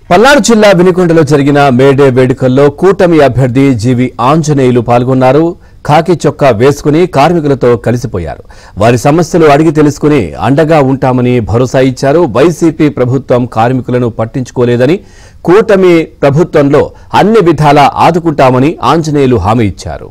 పల్నాడు జిల్లా వినుకొండలో జరిగిన మేడే వేడుకల్లో కూటమి అభ్యర్థి జీవి ఆంజనేయులు పాల్గొన్నారు. ఖాకీ చొక్కా వేసుకుని కార్మికులతో కలిసిపోయారు. వారి సమస్యలు అడిగి తెలుసుకుని అండగా ఉంటామని భరోసా ఇచ్చారు. వైసీపీ ప్రభుత్వం కార్మికులను పట్టించుకోలేదని, కూటమి ప్రభుత్వంలో అన్ని విధాలా ఆదుకుంటామని ఆంజనేయులు హామీ ఇచ్చారు.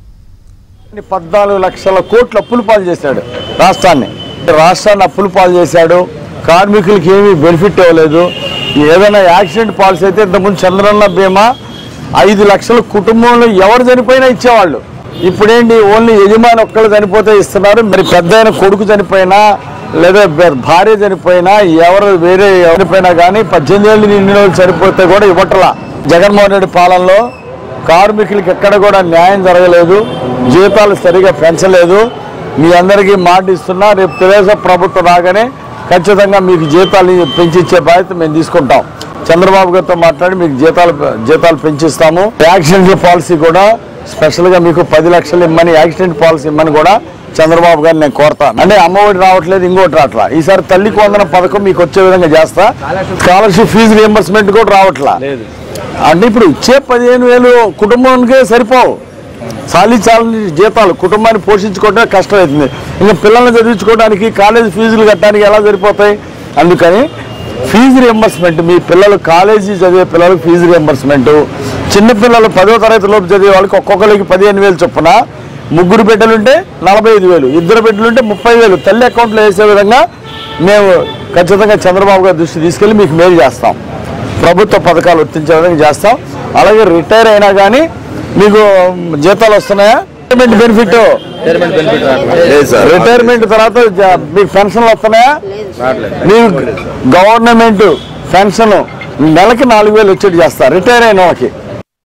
14 లక్షల కోట్ల అప్పులు పాలు చేశాడు. రాష్ట్రాన్ని అప్పులు పాలు చేశాడు. కార్మికులకి ఏమీ బెనిఫిట్ ఇవ్వలేదు. ఏదైనా యాక్సిడెంట్ పాలసీ అయితే ఇంతకుముందు చంద్రన్న బీమా 5 లక్షల కుటుంబంలో ఎవరు చనిపోయినా ఇచ్చేవాళ్ళు. ఇప్పుడేంటి ఓన్లీ యజమాని ఒక్కళ్ళు చనిపోతే ఇస్తున్నారు. మరి పెద్ద కొడుకు చనిపోయినా లేదా భార్య చనిపోయినా ఎవరు వేరే చనిపోయినా కానీ 18 ఏళ్ళు నిండిన వాళ్ళు చనిపోతే కూడా ఇవ్వట్లా. జగన్మోహన్ రెడ్డి పాలనలో కార్మికులకి ఎక్కడ కూడా న్యాయం జరగలేదు. జీతాలు సరిగా పెంచలేదు. మీ అందరికీ మాట ఇస్తున్నా, రేపు తెలుగుదేశం ప్రభుత్వం రాగానే ఖచ్చితంగా మీకు జీతాలు పెంచిచ్చే బాధ్యత మేము తీసుకుంటాం. చంద్రబాబు గారితో మాట్లాడి మీకు జీతాలు పెంచిస్తాము. యాక్సిడెంట్ పాలసీ కూడా స్పెషల్గా మీకు 10 లక్షలు ఇమ్మని, యాక్సిడెంట్ పాలసీ ఇమ్మని కూడా చంద్రబాబు గారిని నేను కోరతాను. అంటే అమ్మఒడి రావట్లేదు, ఇంకోటి రావట్లా. ఈసారి తల్లికి వందన పథకం మీకు వచ్చే విధంగా చేస్తా. స్కాలర్షిప్ ఫీజు రియంబర్స్మెంట్ కూడా రావట్లా. అంటే ఇప్పుడు ఇచ్చే 15,000 కుటుంబానికే సరిపోవు. చాలీ జీతాలు కుటుంబాన్ని పోషించుకోవడమే కష్టమవుతుంది. ఇంకా పిల్లల్ని చదివించుకోవడానికి, కాలేజీ ఫీజులు కట్టడానికి ఎలా సరిపోతాయి? అందుకని ఫీజు రియంబర్స్మెంట్, మీ పిల్లలు కాలేజీ చదివే పిల్లలకు ఫీజు రియంబర్స్మెంట్, చిన్నపిల్లలు 10వ తరగతి లోపు చదివే వాళ్ళకి ఒక్కొక్కరికి 15,000 చొప్పున, 3 బిడ్డలుంటే 45,000, 2 బిడ్డలుంటే 30,000 తల్లి అకౌంట్లో వేసే విధంగా మేము ఖచ్చితంగా చంద్రబాబు గారి దృష్టి తీసుకెళ్ళి మీకు మేలు చేస్తాం. ప్రభుత్వ పథకాలు వర్తించే విధంగా చేస్తాం. అలాగే రిటైర్ అయినా కానీ మీకు జీతాలు వస్తున్నాయా? రిటైర్మెంట్ బెనిఫిట్, రిటైర్మెంట్ తర్వాత మీకు పెన్షన్లు వస్తున్నాయా? మీకు గవర్నమెంట్ పెన్షన్ నెలకి 4,000 వచ్చేట్టు చేస్తారు రిటైర్ అయిన వాళ్ళకి.